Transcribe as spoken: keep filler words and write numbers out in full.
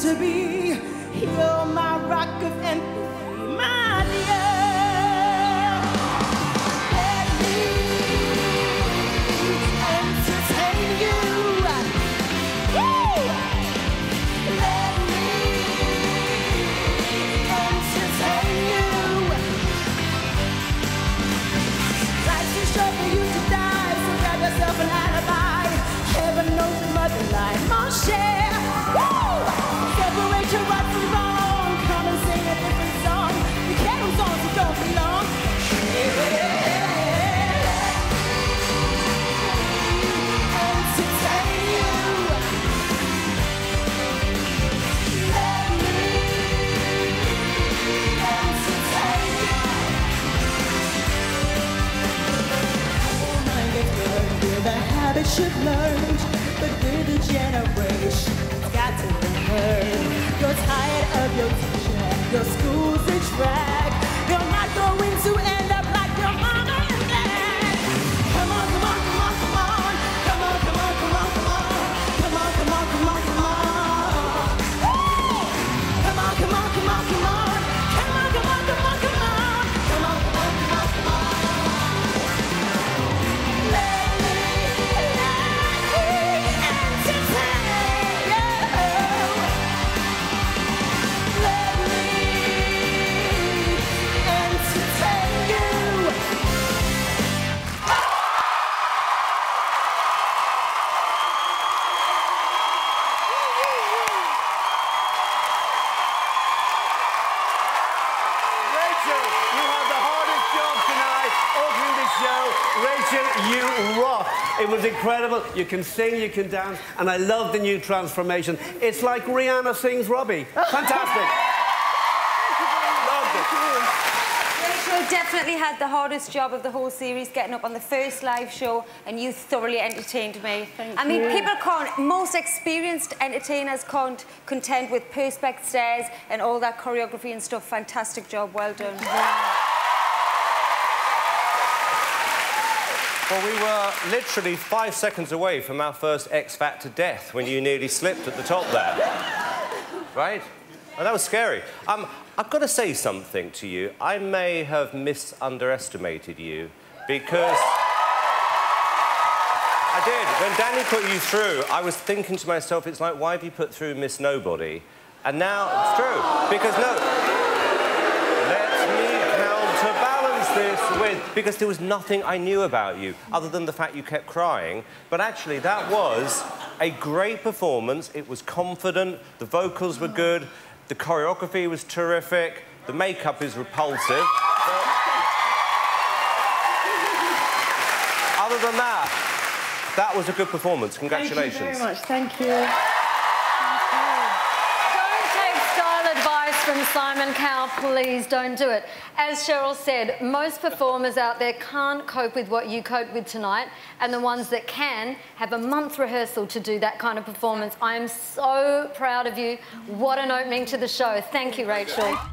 to be. You're my rock of empathy, my dear. Let me entertain you. Woo! Let me entertain you. Life's too short for you to die, so grab yourself an alibi. Heaven knows your mother line, mon cher. Woo! Separate your right from wrong. Come and sing a different song. You can't do songs that don't belong. Entertain you. Let me entertain you. Your mind gets burned with a habit you've learned, but with a generation, it's got to be heard. You're tired of your teacher and your school's a drag. You're not going to end up like your mama and dad. Come on, come on, come on, come on. Come on, come on, come on, come on. Come on, come on, come on, come on. Woo! Come on, come on, come on, come on. Come on, come on, come on, come on. Come on, come on, come on, come on. Let me, let me entertain you. Let me entertain you. Rachel, you had the hardest job tonight, opening the show. Rachel, you rock. It was incredible. You can sing, you can dance, and I love the new transformation. It's like Rihanna sings Robbie. Fantastic. Loved it. Rachel definitely had the hardest job of the whole series, getting up on the first live show, and you thoroughly entertained me. Thank I mean, you. people can't, most experienced entertainers can't contend with perspex stairs and all that choreography and stuff. Fantastic job, well done. Well, we were literally five seconds away from our first X Factor death when you nearly slipped at the top there. Right? And that was scary. Um, I've got to say something to you. I may have misunderestimated you because... I did. When Danny put you through, I was thinking to myself, it's like, why have you put through Miss Nobody? And now it's true. Because, no... Let me counterbalance this with... Because there was nothing I knew about you, other than the fact you kept crying. But actually, that was a great performance. It was confident, the vocals were good, the choreography was terrific, the makeup is repulsive. But... Other than that, that was a good performance. Congratulations. Thank you very much. Thank you. Don't take style advice from Simon Cowell, please don't do it. As Cheryl said, most performers out there can't cope with what you coped with tonight, and the ones that can have a month rehearsal to do that kind of performance. I am so proud of you. What an opening to the show. Thank you, Rachel.